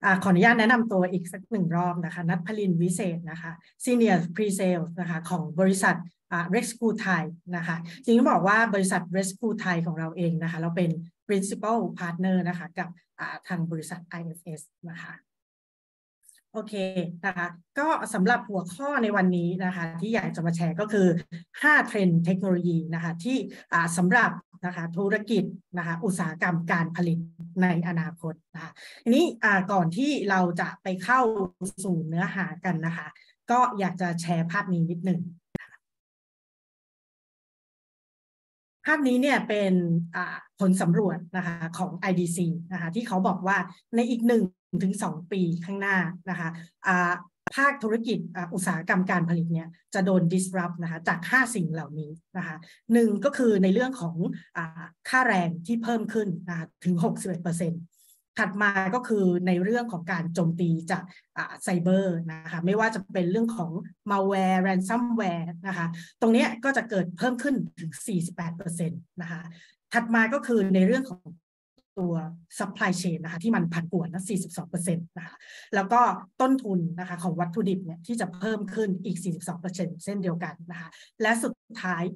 ขออนุญาตแนะนำตัวอีกสักหนึ่งรอบนะคะณัฐพลินวิเศษนะคะ Senior Pre-Sales นะคะของบริษัทRescue Thai นะคะจริงๆต้องบอกว่าบริษัท Rescue Thai ของเราเองนะคะเราเป็น Principal Partner นะคะกับทางบริษัท IFS นะคะโอเคนะคะก็สำหรับหัวข้อในวันนี้นะคะที่อยากจะมาแชร์ก็คือ5เทรนด์เทคโนโลยีนะคะที่สำหรับนะคะธุรกิจนะคะอุตสาหกรรมการผลิตในอนาคตนะคะทีนี้ก่อนที่เราจะไปเข้าสู่เนื้อหากันนะคะก็อยากจะแชร์ภาพนี้นิดหนึ่งภาพนี้เนี่ยเป็นผลสำรวจนะคะของ IDC นะคะที่เขาบอกว่าในอีก1 ถึง 2 ปีข้างหน้านะคะภาคธุรกิจอุตสาหกรรมการผลิตเนี่ยจะโดน disrupt นะคะจาก5สิ่งเหล่านี้นะคะ1ก็คือในเรื่องของค่าแรงที่เพิ่มขึ้นนะคะถึง 61%ถัดมาก็คือในเรื่องของการโจมตีจากไซเบอร์นะคะไม่ว่าจะเป็นเรื่องของ malware ransomware นะคะตรงนี้ก็จะเกิดเพิ่มขึ้นถึง 48% นะคะถัดมาก็คือในเรื่องของตัว supply chain นะคะที่มันผันผวนนะ 42% นะคะแล้วก็ต้นทุนนะคะของวัตถุดิบเนี่ยที่จะเพิ่มขึ้นอีก 42% เช่นเดียวกันนะคะและสุดท้าย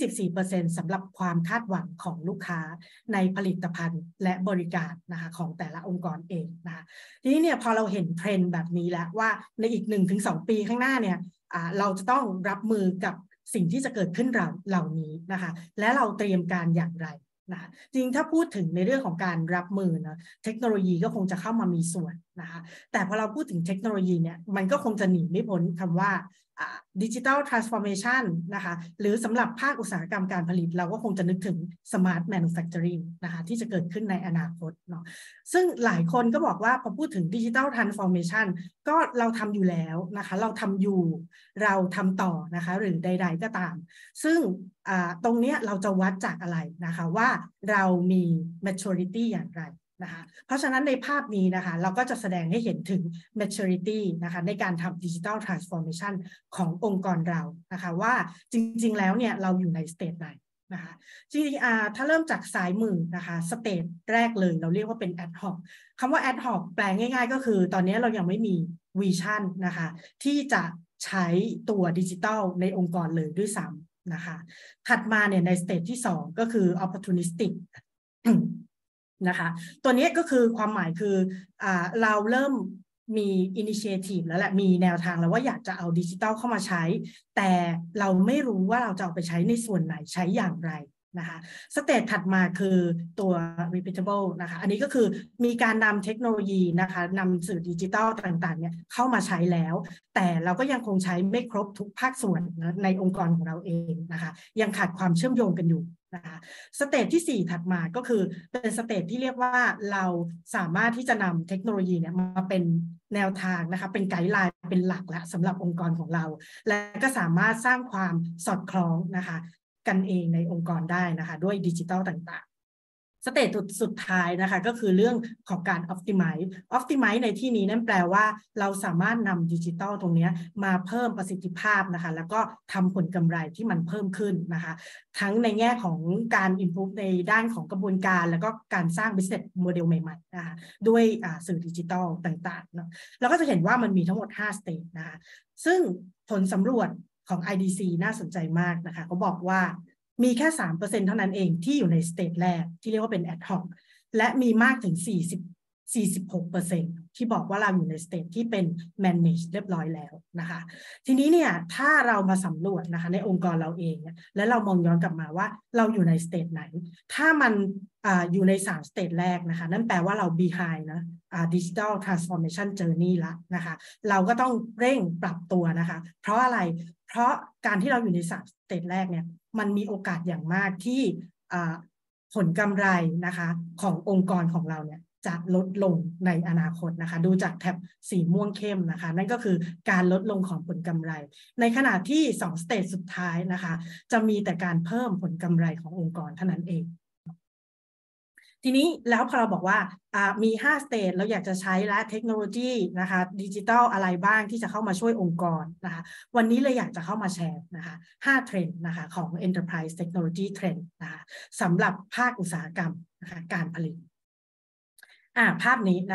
24% สำหรับความคาดหวังของลูกค้าในผลิตภัณฑ์และบริการนะคะของแต่ละองค์กรเองนะคะทีนี้เนี่ยพอเราเห็นเทรนด์แบบนี้แล้วว่าในอีก 1 ถึง 2 ปีข้างหน้าเนี่ยเราจะต้องรับมือกับสิ่งที่จะเกิดขึ้นเหล่านี้นะคะและเราเตรียมการอย่างไรนะคะจริงถ้าพูดถึงในเรื่องของการรับมือนะเทคโนโลยีก็คงจะเข้ามามีส่วนนะคะแต่พอเราพูดถึงเทคโนโลยีเนี่ยมันก็คงจะหนีไม่พ้นคำว่าdigital transformation นะคะหรือสำหรับภาคอุตสาหกรรมการผลิตเราก็คงจะนึกถึง smart manufacturing นะคะที่จะเกิดขึ้นในอนาคตเนาะซึ่งหลายคนก็บอกว่าพอพูดถึง digital transformation ก็เราทำอยู่แล้วนะคะเราทำอยู่เราทำต่อนะคะหรือใดๆก็ตามซึ่งตรงนี้เราจะวัดจากอะไรนะคะว่าเรามี maturity อย่างไรนะคะเพราะฉะนั้นในภาพนี้นะคะเราก็จะแสดงให้เห็นถึง maturity นะคะในการทำ digital transformation ขององค์กรเรานะคะว่าจริงๆแล้วเนี่ยเราอยู่ในสเตจไหนนะคะจริงๆถ้าเริ่มจากซ้ายมือนะคะสเตจแรกเลยเราเรียกว่าเป็น ad hoc คำว่า ad hoc แปลง่ายๆก็คือตอนนี้เรายังไม่มีวิชั่นนะคะที่จะใช้ตัวดิจิทัลในองค์กรเลยด้วยซ้ำนะคะถัดมาเนี่ยในสเตจที่2ก็คือ opportunistic นะคะตัวนี้ก็คือความหมายคือเราเริ่มมี initiative แล้วแหละมีแนวทางแล้วว่าอยากจะเอาดิจิทัลเข้ามาใช้แต่เราไม่รู้ว่าเราจะเอาไปใช้ในส่วนไหนใช้อย่างไรนะคะสเตจถัดมาคือตัว repeatable นะคะอันนี้ก็คือมีการนำเทคโนโลยีนะคะนำสื่อดิจิทัลต่างๆเนี่ยเข้ามาใช้แล้วแต่เราก็ยังคงใช้ไม่ครบทุกภาคส่วนนะในองค์กรของเราเองนะคะยังขาดความเชื่อมโยงกันอยู่นะคะสเตจที่4ถัดมาก็คือเป็นสเตจที่เรียกว่าเราสามารถที่จะนำเทคโนโลยีเนี่ยมาเป็นแนวทางนะคะเป็นไกด์ไลน์เป็นหลักและสำหรับองค์กรของเราและก็สามารถสร้างความสอดคล้องนะคะกันเองในองค์กรได้นะคะด้วยดิจิทัลต่างๆสเตจสุดท้ายนะคะก็คือเรื่องของการ optimize ในที่นี้นั่นแปลว่าเราสามารถนำดิจิทัลตรงนี้มาเพิ่มประสิทธิภาพนะคะแล้วก็ทำผลกำไรที่มันเพิ่มขึ้นนะคะทั้งในแง่ของการ improve ในด้านของกระบวนการแล้วก็การสร้าง business model ใหม่ๆนะคะด้วยสื่อดิจิทัลต่างๆเนาะเราก็จะเห็นว่ามันมีทั้งหมด5 stage นะคะซึ่งผลสำรวจของ IDC น่าสนใจมากนะคะเขาบอกว่ามีแค่ 3% เท่านั้นเองที่อยู่ในสเตจแรกที่เรียกว่าเป็น ad hoc และมีมากถึง 46% ที่บอกว่าเราอยู่ในสเตจที่เป็น manage เรียบร้อยแล้วนะคะทีนี้เนี่ยถ้าเรามาสำรวจนะคะในองค์กรเราเองและเรามองย้อนกลับมาว่าเราอยู่ในสเตจไหนถ้ามันอยู่ใน3 สเตจแรกนะคะนั่นแปลว่าเรา behind นะdigital transformation journey ละนะคะเราก็ต้องเร่งปรับตัวนะคะเพราะอะไรเพราะการที่เราอยู่ใน3 สเตจแรกเนี่ยมันมีโอกาสอย่างมากที่ผลกำไรนะคะขององค์กรของเราเนี่ยจะลดลงในอนาคตนะคะดูจากแท็บสีม่วงเข้มนะคะนั่นก็คือการลดลงของผลกำไรในขณะที่2 สเตจสุดท้ายนะคะจะมีแต่การเพิ่มผลกำไรขององค์กรเท่านั้นเองทีนี้แล้วพอเราบอกว่ามี5 สเตจเราอยากจะใช้และเทคโนโลยีนะคะดิจิทัลอะไรบ้างที่จะเข้ามาช่วยองค์กรนะคะวันนี้เลยอยากจะเข้ามาแชร์นะคะ5 เทรนด์นะคะของ Enterprise Technology Trend นะคะสำหรับภาคอุตสาหกรรมนะคะการผลิตภาพนี้นะคะ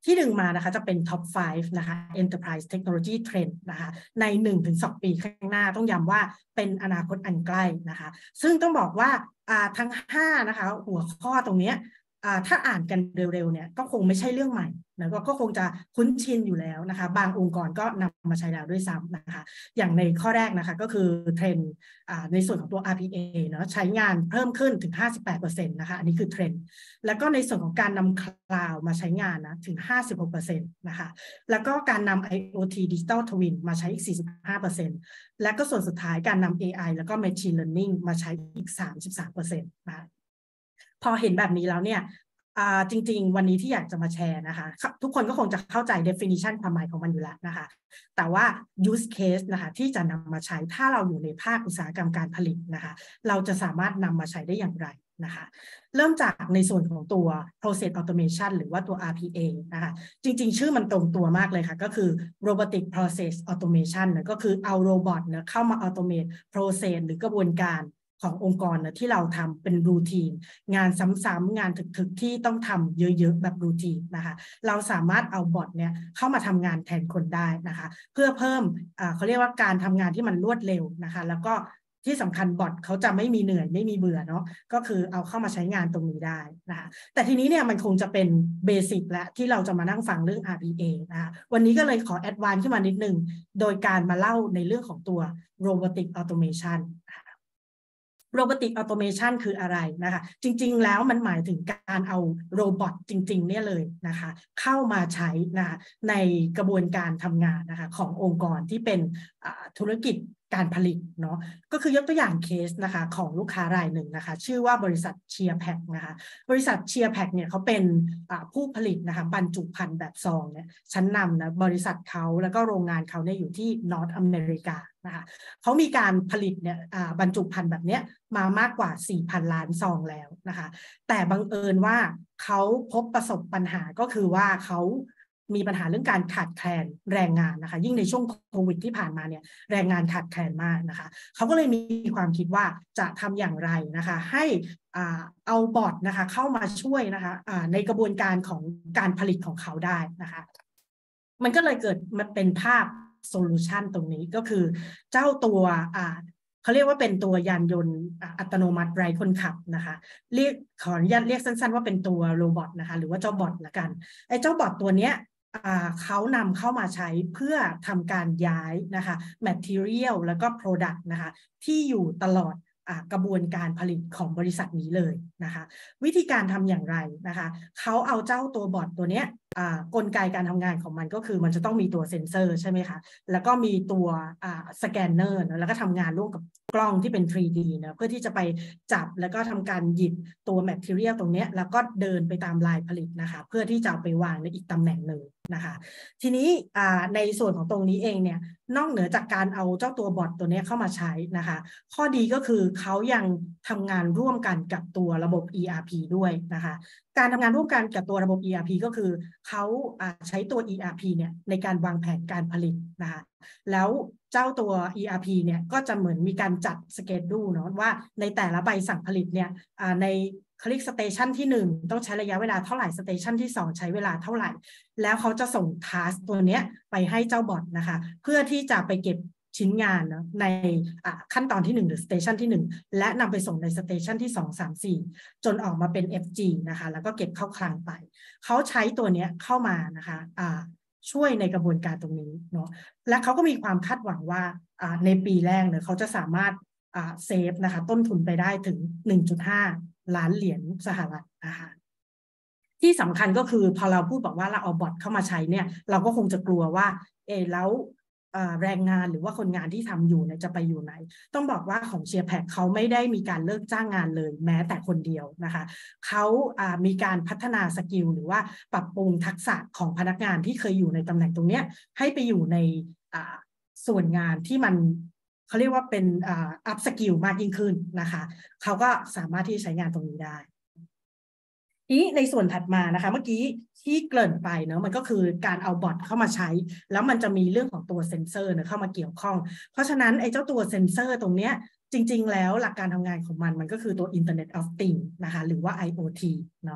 ที่ดึงมานะคะจะเป็น Top 5 นะคะ Enterprise Technology Trend นะคะใน 1-2 ปีข้างหน้าต้องย้ำว่าเป็นอนาคตอันใกล้นะคะซึ่งต้องบอกว่าทั้ง5นะคะหัวข้อตรงนี้ถ้าอ่านกันเร็วๆเนี่ยก็คงไม่ใช่เรื่องใหม่นะก็คงจะคุ้นชินอยู่แล้วนะคะบางองค์กรก็นำมาใช้แล้วด้วยซ้ำนะคะอย่างในข้อแรกนะคะก็คือเทรนด์ในส่วนของตัว RPA เนาะใช้งานเพิ่มขึ้นถึง 58% นะคะอันนี้คือเทรนด์แล้วก็ในส่วนของการนำคลาวด์มาใช้งานนะถึง 56% นะคะแล้วก็การนำ IoT Digital Twin มาใช้อีก 45% และก็ส่วนสุดท้ายการนำ AI แล้วก็ Machine Learning มาใช้อีก 33% นะคะพอเห็นแบบนี้แล้วเนี่ยจริงๆวันนี้ที่อยากจะมาแชร์นะคะทุกคนก็คงจะเข้าใจ definition ความหมายของมันอยู่แล้วนะคะแต่ว่า use case นะคะที่จะนำมาใช้ถ้าเราอยู่ในภาคอุตสาหกรรมการผลิตนะคะเราจะสามารถนำมาใช้ได้อย่างไรนะคะเริ่มจากในส่วนของตัว process automation หรือว่าตัว RPA นะคะจริงๆชื่อมันตรงตัวมากเลยค่ะก็คือ robotic process automation นะก็คือเอาโรบอทนะเข้ามา automate process หรือกระบวนการขององค์กรนะที่เราทำเป็นรูทีนงานซ้ำๆงานถึกๆที่ต้องทำเยอะๆแบบรูทีนนะคะเราสามารถเอาบอทเนี่ยเข้ามาทำงานแทนคนได้นะคะเพื่อเพิ่มเขาเรียกว่าการทำงานที่มันรวดเร็วนะคะแล้วก็ที่สำคัญบอทเขาจะไม่มีเหนื่อยไม่มีเบื่อเนาะก็คือเอาเข้ามาใช้งานตรงนี้ได้นะคะแต่ทีนี้เนี่ยมันคงจะเป็นเบสิกและที่เราจะมานั่งฟังเรื่อง RPA นะคะวันนี้ก็เลยขอแอดวานซ์ขึ้นมานิดนึงโดยการมาเล่าในเรื่องของตัว Robotic Automation Robotic Automation คืออะไรนะคะจริงๆแล้วมันหมายถึงการเอาโรบอทจริงๆเนี่ยเลยนะคะเข้ามาใช้นะคะในกระบวนการทำงานนะคะขององค์กรที่เป็นธุรกิจการผลิตเนาะก็คือยกตัวอย่างเคสนะคะของลูกค้ารายหนึ่งนะคะชื่อว่าบริษัทเชียร์แพ็คนะคะบริษัทเชียร์แพ็คเนี่ยเขาเป็นผู้ผลิตนะคะบรรจุภัณฑ์แบบซองเนี่ยชั้นนำนะบริษัทเขาแล้วก็โรงงานเขาเนี่ยอยู่ที่นอร์ทอเมริกานะคะเขามีการผลิตเนี่ยบรรจุภัณฑ์แบบเนี้ยมามากกว่า 4,000 ล้านซองแล้วนะคะแต่บังเอิญว่าเขาพบประสบปัญหาก็คือว่าเขามีปัญหาเรื่องการขาดแคลนแรงงานนะคะยิ่งในช่วงโควิดที่ผ่านมาเนี่ยแรงงานขาดแคลนมากนะคะเขาก็เลยมีความคิดว่าจะทำอย่างไรนะคะให้เอาบอทนะคะเข้ามาช่วยนะคะในกระบวนการของการผลิตของเขาได้นะคะมันก็เลยเกิดมาเป็นภาพโซลูชันตรงนี้ก็คือเจ้าตัวเขาเรียกว่าเป็นตัวยานยนต์อัตโนมัติไร้คนขับนะคะขออนุญาตเรียกสั้นๆว่าเป็นตัวโรบอทนะคะหรือว่าเจ้าบอทละกันไอ้เจ้าบอทตัวเนี้ยเขานำเข้ามาใช้เพื่อทำการย้ายนะคะ material แล้วก็ product นะคะที่อยู่ตลอดกระบวนการผลิตของบริษัทนี้เลยนะคะวิธีการทำอย่างไรนะคะเขาเอาเจ้าตัวบอทตัวเนี้ยกลไกการทำงานของมันก็คือมันจะต้องมีตัวเซ็นเซอร์ใช่ไหมคะแล้วก็มีตัวสแกนเนอร์แล้วก็ทำงานร่วมกับกล้องที่เป็น 3D นะเพื่อที่จะไปจับแล้วก็ทำการหยิบตัว material ตรงนี้แล้วก็เดินไปตามลายผลิตนะคะเพื่อที่จะเอาไปวางในอีกตำแหน่งหนึ่งนะคะทีนี้ในส่วนของตรงนี้เองเนี่ยนอกเหนือจากการเอาเจ้าตัวบอทตัวนี้เข้ามาใช้นะคะข้อดีก็คือเขายังทำงานร่วมกันกับตัวระบบ ERP ด้วยนะคะการทำงานร่วมกันกับตัวระบบ ERP ก็คือเขาใช้ตัว ERP เนี่ยในการวางแผนการผลิตนะคะแล้วเจ้าตัว ERP เนี่ยก็จะเหมือนมีการจัดสเกจดูเนาะว่าในแต่ละใบสั่งผลิตเนี่ยในคลิกสเตชันที่1ต้องใช้ระยะเวลาเท่าไหร่สเตชันที่2ใช้เวลาเท่าไหร่แล้วเขาจะส่งทาสตัวเนี้ยไปให้เจ้าบอทนะคะเพื่อที่จะไปเก็บชิ้นงานนะในขั้นตอนที่1หรือสเตชันที่1และนำไปส่งในสเตชันที่2 3 4จนออกมาเป็น FG นะคะแล้วก็เก็บเข้าคลังไปเขาใช้ตัวเนี้ยเข้ามานะคะช่วยในกระบวนการตรงนี้เนาะและเขาก็มีความคาดหวังว่าในปีแรกเนี่ยเขาจะสามารถเซฟนะคะต้นทุนไปได้ถึง 1.5 ล้านเหรียญสหรัฐนะคะที่สำคัญก็คือพอเราพูดบอกว่าเราเอาบอทเข้ามาใช้เนี่ยเราก็คงจะกลัวว่าแล้วแรงงานหรือว่าคนงานที่ทำอยู่เนี่ยจะไปอยู่ไหนต้องบอกว่าของเชียร์แพ็คเขาไม่ได้มีการเลิกจ้างงานเลยแม้แต่คนเดียวนะคะเขามีการพัฒนาสกิลหรือว่าปรับปรุงทักษะของพนักงานที่เคยอยู่ในตำแหน่งตรงนี้ให้ไปอยู่ในส่วนงานที่มันเขาเรียกว่าเป็นอัพสกิลมากยิ่งขึ้นนะคะเขาก็สามารถที่จะใช้งานตรงนี้ได้นี้ในส่วนถัดมานะคะเมื่อกี้ที่เกริ่นไปเนาะมันก็คือการเอาบอทเข้ามาใช้แล้วมันจะมีเรื่องของตัวเซ็นเซอร์เข้ามาเกี่ยวข้องเพราะฉะนั้นไอ้เจ้าตัวเซ็นเซอร์ตรงเนี้ยจริงๆแล้วหลักการทำงานของมันก็คือตัว Internet of Things นะคะหรือว่า IoT เนาะ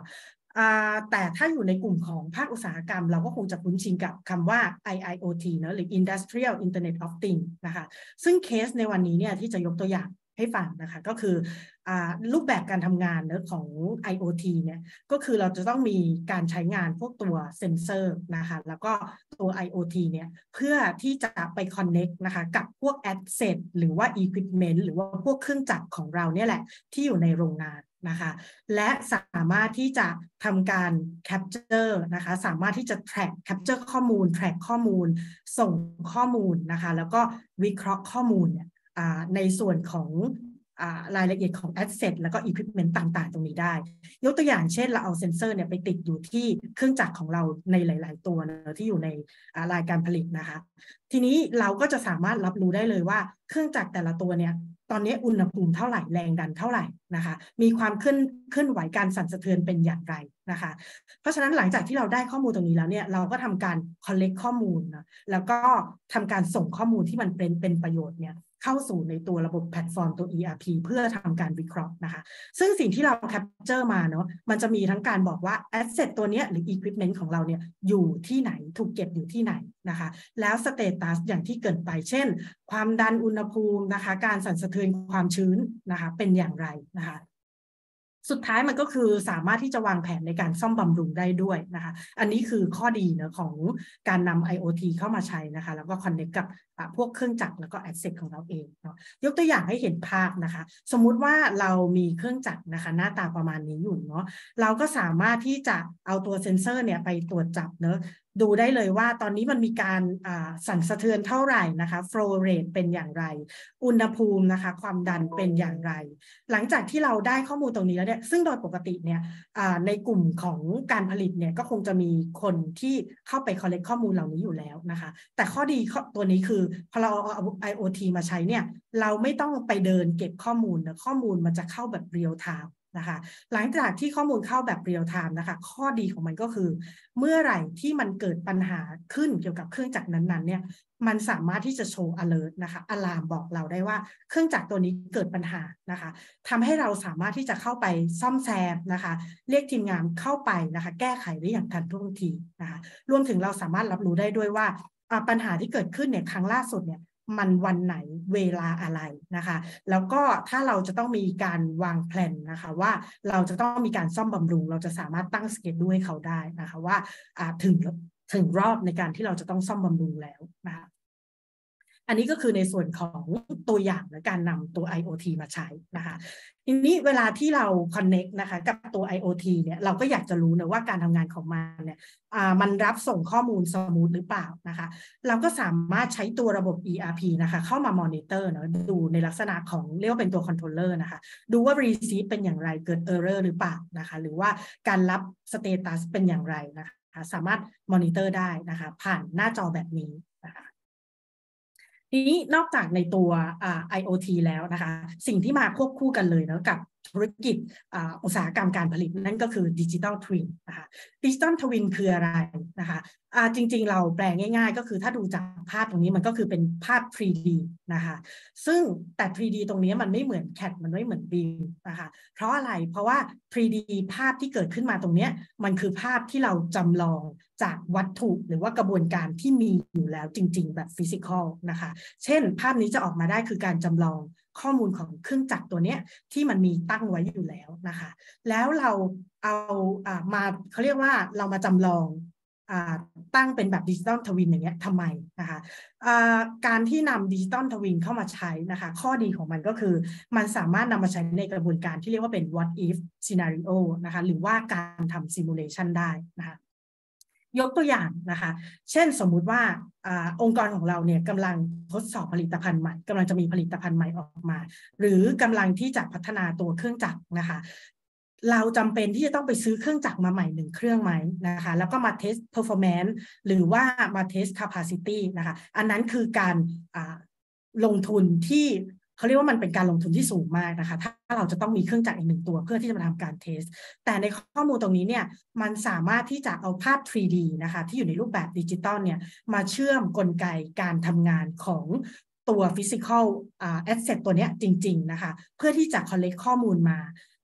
แต่ถ้าอยู่ในกลุ่มของภาคอุตสาหกรรมเราก็คงจะคุ้นชินกับคำว่า IIoT นะหรือ Industrial Internet of Things นะคะซึ่งเคสในวันนี้เนี่ยที่จะยกตัวอย่างให้ฟังนะคะก็คือรูปแบบการทำงานนะของ IoT เนี่ยก็คือเราจะต้องมีการใช้งานพวกตัวเซ็นเซอร์นะคะแล้วก็ตัว IoT เนี่ยเพื่อที่จะไป connect นะคะกับพวก asset หรือว่า equipment หรือว่าพวกเครื่องจักรของเราเนี่ยแหละที่อยู่ในโรงงานนะคะและสามารถที่จะทำการ capture นะคะสามารถที่จะ capture ข้อมูล track ข้อมูลส่งข้อมูลนะคะแล้วก็วิเคราะห์ข้อมูลเนี่ยในส่วนของรายละเอียดของ asset แล้วก็ equipment ต่างๆตรงนี้ได้ยกตัวอย่างเช่นเราเอาเซ็นเซอร์เนี่ยไปติดอยู่ที่เครื่องจักรของเราในหลายๆตัวนะที่อยู่ในรายการผลิตนะคะทีนี้เราก็จะสามารถรับรู้ได้เลยว่าเครื่องจักรแต่ละตัวเนี่ยตอนนี้อุณหภูมิเท่าไหร่แรงดันเท่าไหร่นะคะมีความเคลื่อนไหวการสั่นสะเทือนเป็นอย่างไรนะคะเพราะฉะนั้นหลังจากที่เราได้ข้อมูลตรงนี้แล้วเนี่ยเราก็ทำการ collect ข้อมูลนะแล้วก็ทำการส่งข้อมูลที่มันเป็นประโยชน์เนี่ยเข้าสู่ในตัวระบบแพลตฟอร์มตัว ERP เพื่อทำการวิเคราะห์นะคะซึ่งสิ่งที่เรา capture มาเนาะมันจะมีทั้งการบอกว่า asset ตัวนี้หรือ equipment ของเราเนี่ยอยู่ที่ไหนถูกเก็บอยู่ที่ไหนนะคะแล้ว status อย่างที่เกิดไปเช่นความดันอุณหภูมินะคะการสั่นสะเทือนความชื้นนะคะเป็นอย่างไรนะคะสุดท้ายมันก็คือสามารถที่จะวางแผนในการซ่อมบำรุงได้ด้วยนะคะอันนี้คือข้อดีนะของการนำ IoT เข้ามาใช้นะคะแล้วก็ connect กับพวกเครื่องจักรแล้วก็ asset ของเราเองเนาะยกตัวอย่างให้เห็นภาพนะคะสมมุติว่าเรามีเครื่องจักรนะคะหน้าตาประมาณนี้อยู่เนาะเราก็สามารถที่จะเอาตัวเซ็นเซอร์เนี่ยไปตรวจจับเนาะดูได้เลยว่าตอนนี้มันมีการสั่นสะเทือนเท่าไหร่นะคะ flow rate เป็นอย่างไรอุณหภูมินะคะความดันเป็นอย่างไรหลังจากที่เราได้ข้อมูลตรงนี้แล้วเนี่ยซึ่งโดยปกติเนี่ยในกลุ่มของการผลิตเนี่ยก็คงจะมีคนที่เข้าไป collect ข้อมูลเหล่านี้อยู่แล้วนะคะแต่ข้อดีตัวนี้คือพอเราเอา IoT มาใช้เนี่ยเราไม่ต้องไปเดินเก็บข้อมูลนะข้อมูลมันจะเข้าแบบ real time นะคะหลังจากที่ข้อมูลเข้าแบบเรียลไทม์นะคะข้อดีของมันก็คือเมื่อไหร่ที่มันเกิดปัญหาขึ้นเกี่ยวกับเครื่องจักรนั้นๆเนี่ยมันสามารถที่จะโชว์ alert นะคะอะลามบอกเราได้ว่าเครื่องจักรตัวนี้เกิดปัญหานะคะทำให้เราสามารถที่จะเข้าไปซ่อมแซมนะคะเรียกทีมงานเข้าไปนะคะแก้ไขได้อย่างทันท่วงทีนะคะรวมถึงเราสามารถรับรู้ได้ด้วยว่าปัญหาที่เกิดขึ้นเนี่ยครั้งล่าสุดเนี่ยมันวันไหนเวลาอะไรนะคะแล้วก็ถ้าเราจะต้องมีการวางแผนนะคะว่าเราจะต้องมีการซ่อมบำรุงเราจะสามารถตั้งสเกจด้วยเขาได้นะคะว่าถึงรอบในการที่เราจะต้องซ่อมบำรุงแล้วนะคะอันนี้ก็คือในส่วนของตัวอย่างและการนำตัว IoT มาใช้นะคะทีนี้เวลาที่เรา connect นะคะกับตัว IoT เนี่ยเราก็อยากจะรู้นะว่าการทำงานของมันเนี่ยมันรับส่งข้อมูลสมูทหรือเปล่านะคะเราก็สามารถใช้ตัวระบบ ERP นะคะเข้ามามอนิเตอร์เนาะดูในลักษณะของเรียกว่าเป็นตัวคอนโทรลเลอร์นะคะดูว่า receive เป็นอย่างไรเกิด error หรือเปล่านะคะหรือว่าการรับ status เป็นอย่างไรนะคะสามารถมอนิเตอร์ได้นะคะผ่านหน้าจอแบบนี้นะคะทีนี้นอกจากในตัวIoT แล้วนะคะสิ่งที่มาควบคู่กันเลยนะกับธุรกิจอุตสาหกรรมการผลิตนั่นก็คือดิจิทัลทวินนะคะดิจิทัลทวินคืออะไรนะคะจริงๆเราแปลง่ายๆก็คือถ้าดูจากภาพตรงนี้มันก็คือเป็นภาพ 3D นะคะซึ่งแต่ 3D ตรงนี้มันไม่เหมือน CAD มันไม่เหมือน BIM นะคะเพราะอะไรเพราะว่า 3D ภาพที่เกิดขึ้นมาตรงนี้มันคือภาพที่เราจำลองจากวัตถุหรือว่ากระบวนการที่มีอยู่แล้วจริงๆแบบฟิสิกอลนะคะเช่นภาพนี้จะออกมาได้คือการจำลองข้อมูลของเครื่องจักรตัวนี้ที่มันมีตั้งไว้อยู่แล้วนะคะแล้วเราเอามาเขาเรียกว่าเรามาจำลองตั้งเป็นแบบดิจิตอลทวินอย่างเงี้ยทำไมนะคะการที่นำดิจิตอลทวินเข้ามาใช้นะคะข้อดีของมันก็คือมันสามารถนำมาใช้ในกระบวนการที่เรียกว่าเป็น what if scenario นะคะหรือว่าการทำ simulation ได้นะคะยกตัวอย่างนะคะเช่นสมมุติว่าองค์กรของเราเนี่ยกำลังทดสอบผลิตภัณฑ์ใหม่กำลังจะมีผลิตภัณฑ์ใหม่ออกมาหรือกำลังที่จะพัฒนาตัวเครื่องจักรนะคะเราจำเป็นที่จะต้องไปซื้อเครื่องจักรมาใหม่1เครื่องไหมนะคะแล้วก็มาเทส performance หรือว่ามาเทส capacity นะคะอันนั้นคือการลงทุนที่เขาเรียกว่ามันเป็นการลงทุนที่สูงมากนะคะถ้าเราจะต้องมีเครื่องจักรอีก1ตัวเพื่อที่จะมาทำการเทสแต่ในข้อมูลตรงนี้เนี่ยมันสามารถที่จะเอาภาพ 3D นะคะที่อยู่ในรูปแบบดิจิตอลเนี่ยมาเชื่อมกลไกการทำงานของตัว physical asset ตัวนี้จริงๆนะคะเพื่อที่จะ collect ข้อมูลมา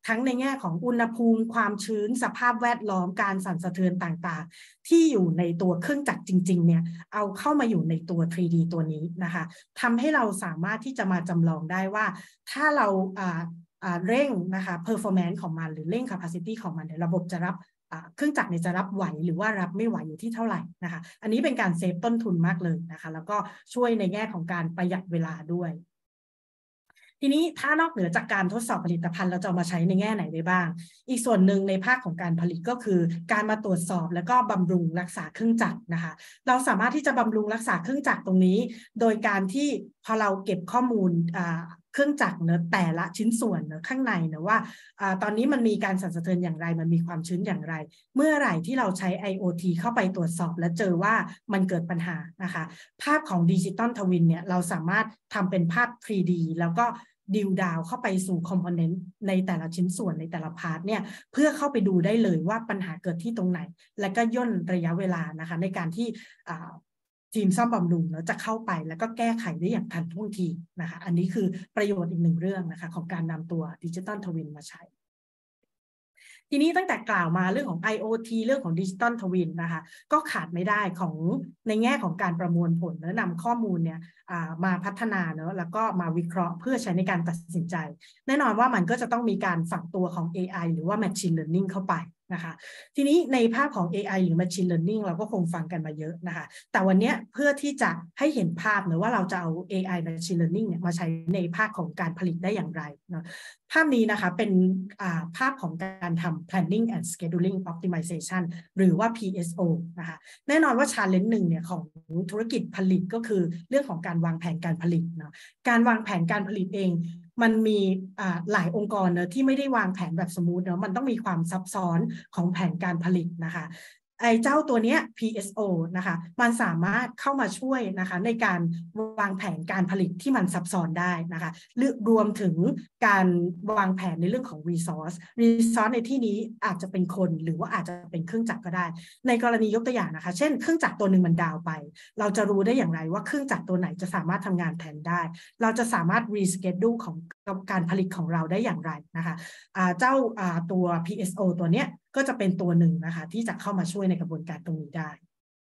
ทั้งในแง่ของอุณหภูมิความชื้นสภาพแวดล้อมการสั่นสะเทือนต่างๆที่อยู่ในตัวเครื่องจักรจริงๆเนี่ยเอาเข้ามาอยู่ในตัว 3D ตัวนี้นะคะทำให้เราสามารถที่จะมาจำลองได้ว่าถ้าเราเร่งนะคะ performance ของมันหรือเร่ง capacity ของมันเนี่ยระบบจะรับเครื่องจักรเนี่ยจะรับไหวหรือว่ารับไม่ไหวอยู่ที่เท่าไหร่นะคะอันนี้เป็นการเซฟต้นทุนมากเลยนะคะแล้วก็ช่วยในแง่ของการประหยัดเวลาด้วยทีนี้ถ้านอกเหนือจากการทดสอบผลิตภัณฑ์เราจะมาใช้ในแง่ไหนได้บ้างอีกส่วนหนึ่งในภาคของการผลิตก็คือการมาตรวจสอบแล้วก็บำรุงรักษาเครื่องจักรนะคะเราสามารถที่จะบำรุงรักษาเครื่องจักรตรงนี้โดยการที่พอเราเก็บข้อมูลเครื่องจักรเนอะแต่ละชิ้นส่วนเนอะข้างในเนอะว่าตอนนี้มันมีการสั่นสะเทือนอย่างไรมันมีความชื้นอย่างไรเมื่อไหร่ที่เราใช้ IoT เข้าไปตรวจสอบและเจอว่ามันเกิดปัญหานะคะภาพของดิจิตอลทวินเนี่ยเราสามารถทำเป็นภาพ 3D แล้วก็ดิวดาวเข้าไปสู่คอมโพเนนต์ในแต่ละชิ้นส่วนในแต่ละพาร์ทเนี่ยเพื่อเข้าไปดูได้เลยว่าปัญหาเกิดที่ตรงไหนและก็ย่นระยะเวลานะคะในการที่ทีมซ่อมบำรุงเนาะจะเข้าไปแล้วก็แก้ไขได้อย่างทันท่วงทีนะคะอันนี้คือประโยชน์อีกหนึ่งเรื่องนะคะของการนำตัวดิจิตอลทวินมาใช้ทีนี้ตั้งแต่กล่าวมาเรื่องของ IoT เรื่องของดิจิตอลทวินนะคะก็ขาดไม่ได้ของในแง่ของการประมวลผลและนำข้อมูลเนี่ยมาพัฒนาเนอะแล้วก็มาวิเคราะห์เพื่อใช้ในการตัดสินใจแน่นอนว่ามันก็จะต้องมีการฝังตัวของ AI หรือว่า Machine Learning เข้าไปนะคะทีนี้ในภาพของ AI หรือ Machine Learning เราก็คงฟังกันมาเยอะนะคะแต่วันนี้เพื่อที่จะให้เห็นภาพนะว่าเราจะเอา AI Machine Learning เนี่ยมาใช้ในภาคของการผลิตได้อย่างไรเนาะภาพนี้นะคะเป็นภาพของการทำ planning and scheduling optimization หรือว่า PSO นะคะแน่นอนว่า challenge หนึ่งเนี่ยของธุรกิจผลิตก็คือเรื่องของการวางแผนการผลิตเนาะการวางแผนการผลิตเองมันมีหลายองค์กรเนอะที่ไม่ได้วางแผนแบบสมูทเนอะมันต้องมีความซับซ้อนของแผนการผลิตนะคะไอ้เจ้าตัวเนี้ย PSO นะคะมันสามารถเข้ามาช่วยนะคะในการวางแผนการผลิตที่มันซับซ้อนได้นะคะรวมถึงการวางแผนในเรื่องของ resource ในที่นี้อาจจะเป็นคนหรือว่าอาจจะเป็นเครื่องจักรก็ได้ในกรณียกตัวอย่างนะคะเช่นเครื่องจักรตัวหนึ่งมันดาวไปเราจะรู้ได้อย่างไรว่าเครื่องจักรตัวไหนจะสามารถทำงานแทนได้เราจะสามารถ reschedule ของการผลิตของเราได้อย่างไรนะคะเจ้าตัว PSO ตัวเนี้ยก็จะเป็นตัวหนึ่งนะคะที่จะเข้ามาช่วยในกระบวนการตรงนี้ได้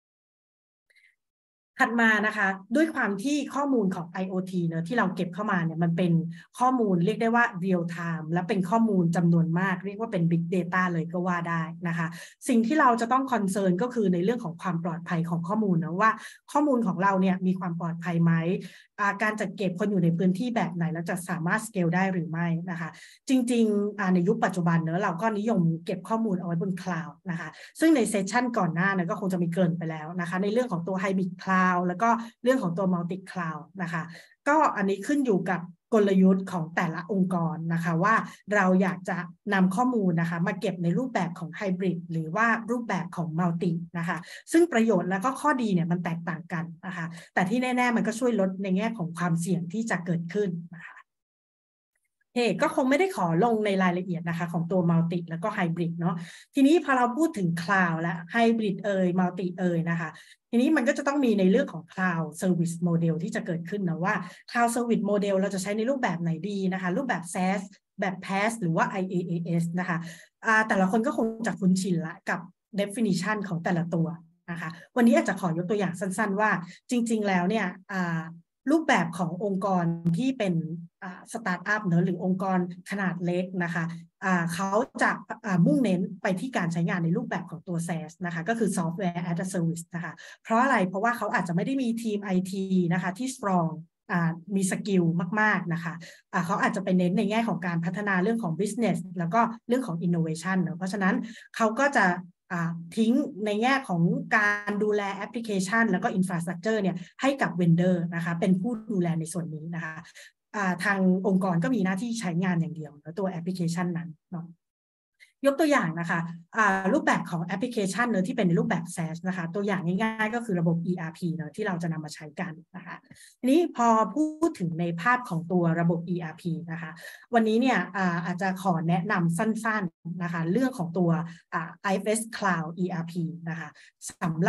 ถัดมานะคะด้วยความที่ข้อมูลของ IoT เนอะที่เราเก็บเข้ามาเนี่ยมันเป็นข้อมูลเรียกได้ว่า real time และเป็นข้อมูลจำนวนมากเรียกว่าเป็น big data เลยก็ว่าได้นะคะสิ่งที่เราจะต้องคอนเซิร์นก็คือในเรื่องของความปลอดภัยของข้อมูลนะว่าข้อมูลของเราเนี่ยมีความปลอดภัยไหมการจัดเก็บคนอยู่ในพื้นที่แบบไหนแล้วจะสามารถสเกลได้หรือไม่นะคะจริงๆในยุคปัจจุบันเนอะเราก็นิยมเก็บข้อมูลเอาไว้บนคลาวด์นะคะซึ่งในเซสชันก่อนหน้าเนี่ยก็คงจะมีเกริ่นไปแล้วนะคะในเรื่องของตัว Hybrid Cloud แล้วก็เรื่องของตัว Multi Cloud นะคะก็อันนี้ขึ้นอยู่กับกลยุทธ์ของแต่ละองค์กรนะคะว่าเราอยากจะนำข้อมูลนะคะมาเก็บในรูปแบบของไฮบริดหรือว่ารูปแบบของมัลตินะคะซึ่งประโยชน์และก็ข้อดีเนี่ยมันแตกต่างกันนะคะแต่ที่แน่ๆมันก็ช่วยลดในแง่ของความเสี่ยงที่จะเกิดขึ้นนะคะก็คงไม่ได้ขอลงในรายละเอียดนะคะของตัวมัลติแล้วก็ไฮบริดเนาะทีนี้พอเราพูดถึงคลาวด์และไฮบริดมัลตินะคะทีนี้มันก็จะต้องมีในเรื่องของ Cloud Service Model ที่จะเกิดขึ้นนะว่า Cloud Service Model เราจะใช้ในรูปแบบไหนดีนะคะรูปแบบ SaaS แบบ PaaS หรือว่า IaaS นะคะแต่ละคนก็คงจะคุ้นชินละกับ definition ของแต่ละตัวนะคะวันนี้อาจจะขอยกตัวอย่างสั้นๆว่าจริงๆแล้วเนี่ยรูปแบบขององค์กรที่เป็นสตาร์ทอัพเนอะหรือองค์กรขนาดเล็กนะคะเขาจะมุ่งเน้นไปที่การใช้งานในรูปแบบของตัว SaaS นะคะก็คือ Software as a Service นะคะเพราะอะไรเพราะว่าเขาอาจจะไม่ได้มีทีม IT นะคะที่ strong มีสกิลมากๆนะคะเขาอาจจะไปเน้นในแง่ของการพัฒนาเรื่องของ business แล้วก็เรื่องของ innovation เนอะเพราะฉะนั้นเขาก็จะทิ้งในแง่ของการดูแลแอปพลิเคชันแล้วก็ infrastructure เนี่ยให้กับ vendor นะคะเป็นผู้ดูแลในส่วนนี้นะคะทางองค์กรก็มีหน้าที่ใช้งานอย่างเดียวแล้วตัวแอปพลิเคชันนั้นเนาะยกตัวอย่างนะคะรูปแบบของแอปพลิเคชันเนอะที่เป็นในรูปแบบ SaaS นะคะตัวอย่างง่ายๆก็คือระบบ ERP เนอะที่เราจะนำมาใช้กันนะคะทีนี้พอพูดถึงในภาพของตัวระบบ ERP นะคะวันนี้เนี่ยอาจจะขอแนะนำสั้นๆนะคะเรื่องของตัวIFS Cloud ERP นะคะสำหรับ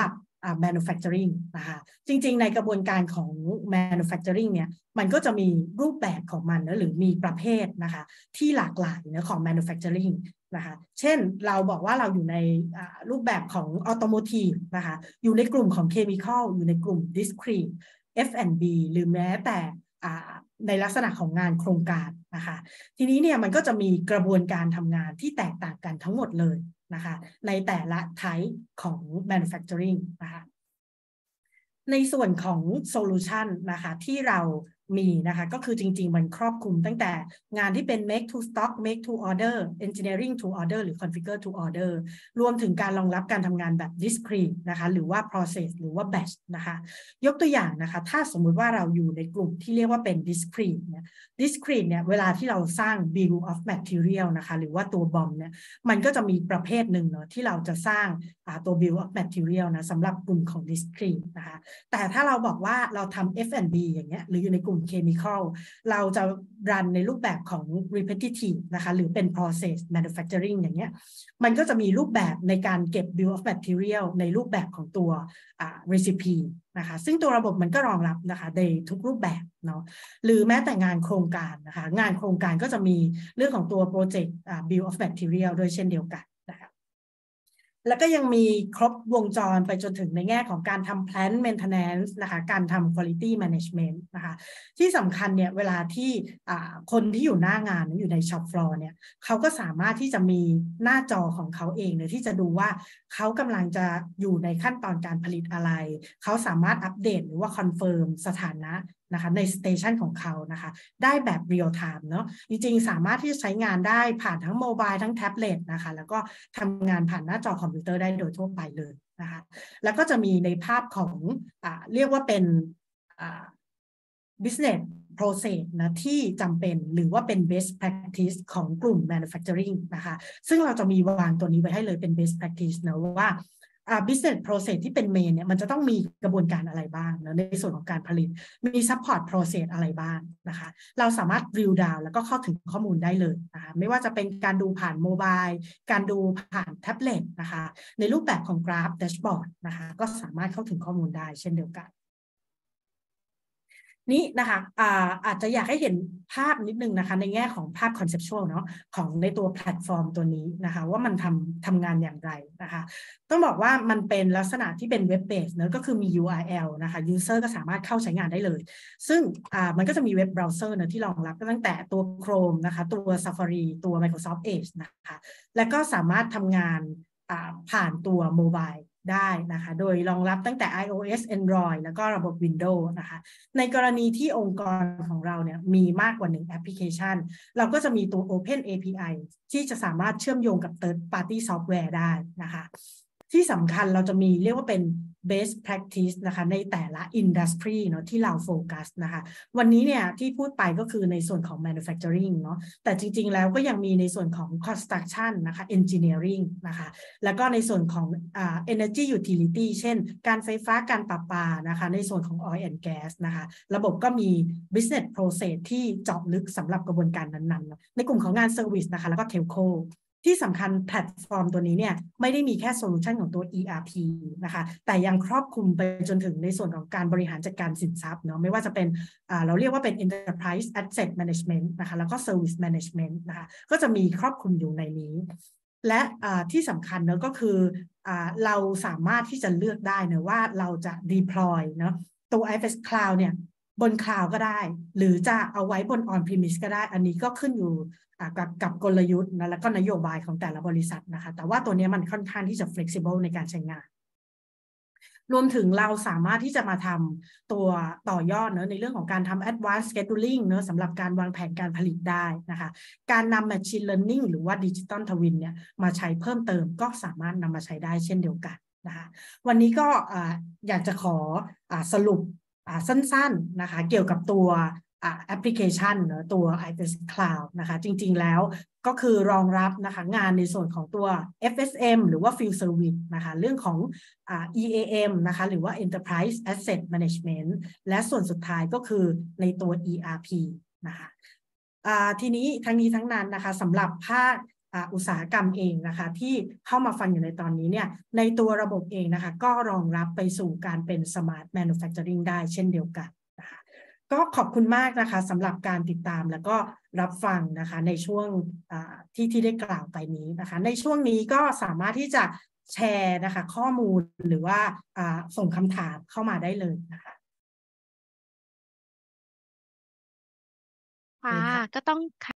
manufacturing นะคะจริงๆในกระบวนการของ manufacturing เนี่ยมันก็จะมีรูปแบบของมันนะหรือมีประเภทนะคะที่หลากหลายนะของ manufacturing นะคะเช่นเราบอกว่าเราอยู่ในรูปแบบของ automotive นะคะอยู่ในกลุ่มของ chemical อยู่ในกลุ่ม discrete F&B หรือแม้แต่ในลักษณะของงานโครงการนะคะทีนี้เนี่ยมันก็จะมีกระบวนการทำงานที่แตกต่างกันทั้งหมดเลยนะคะในแต่ละ type ของ manufacturing นะคะในส่วนของ solution นะคะที่เรามีนะคะก็คือจริงๆมันครอบคลุมตั้งแต่งานที่เป็น make to stock make to order engineering to order หรือ configure to order รวมถึงการรองรับการทำงานแบบ discrete นะคะหรือว่า process หรือว่า batch นะคะยกตัวอย่างนะคะถ้าสมมุติว่าเราอยู่ในกลุ่มที่เรียกว่าเป็น discrete เนี่ย discrete เนี่ยเวลาที่เราสร้าง bill of material นะคะหรือว่าตัว BOM เนี่ยมันก็จะมีประเภทหนึ่งเนาะที่เราจะสร้างตัว bill of material นะสำหรับกลุ่มของ discrete นะคะแต่ถ้าเราบอกว่าเราทำ F&B อย่างเงี้ยหรืออยู่ในกลุ่ม chemical เราจะรันในรูปแบบของ repetitive นะคะหรือเป็น process manufacturing อย่างเงี้ยมันก็จะมีรูปแบบในการเก็บ bill of material ในรูปแบบของตัวrecipe นะคะซึ่งตัวระบบมันก็รองรับนะคะในทุกรูปแบบเนาะหรือแม้แต่งานโครงการนะคะงานโครงการก็จะมีเรื่องของตัว project bill of material ด้วยเช่นเดียวกันนะคะแล้วก็ยังมีครบวงจรไปจนถึงในแง่ของการทำ plant maintenance นะคะการทำ quality management นะคะที่สำคัญเนี่ยเวลาที่คนที่อยู่หน้างานอยู่ใน shop floor เนี่ยเขาก็สามารถที่จะมีหน้าจอของเขาเองเลยที่จะดูว่าเขากำลังจะอยู่ในขั้นตอนการผลิตอะไรเขาสามารถอัปเดตหรือว่าคอนเฟิร์มสถานะนะคะในสเตชันของเขานะคะได้แบบเรียลไทม์เนาะจริงๆสามารถที่จะใช้งานได้ผ่านทั้งโมบายทั้งแท็บเล็ตนะคะแล้วก็ทำงานผ่านหน้าจอคอมพิวเตอร์ได้โดยทั่วไปเลยนะคะแล้วก็จะมีในภาพของเรียกว่าเป็นbusiness process นะที่จำเป็นหรือว่าเป็น best practice ของกลุ่ม manufacturing นะคะซึ่งเราจะมีวางตัวนี้ไว้ให้เลยเป็น best practice นะว่าbusiness process ที่เป็น main เนี่ยมันจะต้องมีกระบวนการอะไรบ้างนะในส่วนของการผลิตมี support process อะไรบ้างนะคะเราสามารถ drill down แล้วก็เข้าถึงข้อมูลได้เลยนะคะไม่ว่าจะเป็นการดูผ่านโมบายการดูผ่านแท็บเล็ตนะคะในรูปแบบของกราฟแดชบอร์ดนะคะก็สามารถเข้าถึงข้อมูลได้เช่นเดียวกันนี่นะคะอาจจะอยากให้เห็นภาพนิดนึงนะคะในแง่ของภาพคอนเซปชวลเนาะของในตัวแพลตฟอร์มตัวนี้นะคะว่ามันทำงานอย่างไรนะคะต้องบอกว่ามันเป็นลักษณะที่เป็นเว็บเบสเนอะก็คือมี URL นะคะ User ก็สามารถเข้าใช้งานได้เลยซึ่งมันก็จะมีเว็บเบราว์เซอร์เนอะที่รองรับตั้งแต่ตัว Chrome นะคะตัว Safari ตัว Microsoft Edge นะคะและก็สามารถทำงานผ่านตัวโมบายได้นะคะโดยรองรับตั้งแต่ iOS Android แล้วก็ระบบ Windows นะคะในกรณีที่องค์กรของเราเนี่ยมีมากกว่า1แอปพลิเคชันเราก็จะมีตัว Open API ที่จะสามารถเชื่อมโยงกับ Third Party Software ได้นะคะที่สำคัญเราจะมีเรียกว่าเป็น best practice นะคะในแต่ละ industry เนาะที่เราโฟกัสนะคะวันนี้เนี่ยที่พูดไปก็คือในส่วนของ manufacturing เนาะแต่จริงๆแล้วก็ยังมีในส่วนของ construction นะคะ engineering นะคะแล้วก็ในส่วนของenergy utility เช่นการไฟฟ้าการประปานะคะในส่วนของ oil and gas นะคะระบบก็มี business process ที่เจาะลึกสำหรับกระบวนการนั้นๆในกลุ่มของงาน service นะคะแล้วก็ telcoที่สำคัญแพลตฟอร์มตัวนี้เนี่ยไม่ได้มีแค่โซลูชันของตัว ERP นะคะแต่ยังครอบคลุมไปจนถึงในส่วนของการบริหารจัดการสินทรัพย์เนาะไม่ว่าจะเป็นเราเรียกว่าเป็น Enterprise Asset Management นะคะแล้วก็ Service Management นะคะก็จะมีครอบคลุมอยู่ในนี้และที่สำคัญเนาะก็คือเราสามารถที่จะเลือกได้นะว่าเราจะ deploy เนาะตัว IFS Cloud เนี่ยบนคลาวด์ก็ได้หรือจะเอาไว้บน on-premise ก็ได้อันนี้ก็ขึ้นอยู่กับกลยุทธ์นะแล้วก็นโยบายของแต่ละบริษัทนะคะแต่ว่าตัวนี้มันค่อนข้างที่จะ flexible ในการใช้งานรวมถึงเราสามารถที่จะมาทำตัวต่อยอดเนอะในเรื่องของการทำ advanced scheduling เนอะสำหรับการวางแผนการผลิตได้นะคะการนำ machine learning หรือว่า digital twin เนี่ยมาใช้เพิ่มเติมก็สามารถนำมาใช้ได้เช่นเดียวกันนะคะวันนี้ก็อยากจะขอสรุปสั้นๆนะคะเกี่ยวกับตัวแอปพลิเคชันเนอะตัว IFS Cloud นะคะจริงๆแล้วก็คือรองรับนะคะงานในส่วนของตัว FSM หรือว่า Field Service นะคะเรื่องของEAM นะคะหรือว่า Enterprise Asset Management และส่วนสุดท้ายก็คือในตัว ERP นะคะทีนี้ทั้งนี้ทั้งนั้นนะคะสำหรับภาคอุตสาหกรรมเองนะคะที่เข้ามาฟังอยู่ในตอนนี้เนี่ยในตัวระบบเองนะคะก็รองรับไปสู่การเป็น Smart Manufacturing ได้เช่นเดียวกันนะคะก็ขอบคุณมากนะคะสำหรับการติดตามแล้วก็รับฟังนะคะในช่วงที่ได้กล่าวไปนี้นะคะในช่วงนี้ก็สามารถที่จะแชร์นะคะข้อมูลหรือว่าส่งคำถามเข้ามาได้เลยนะคะค่ะก็ต้อง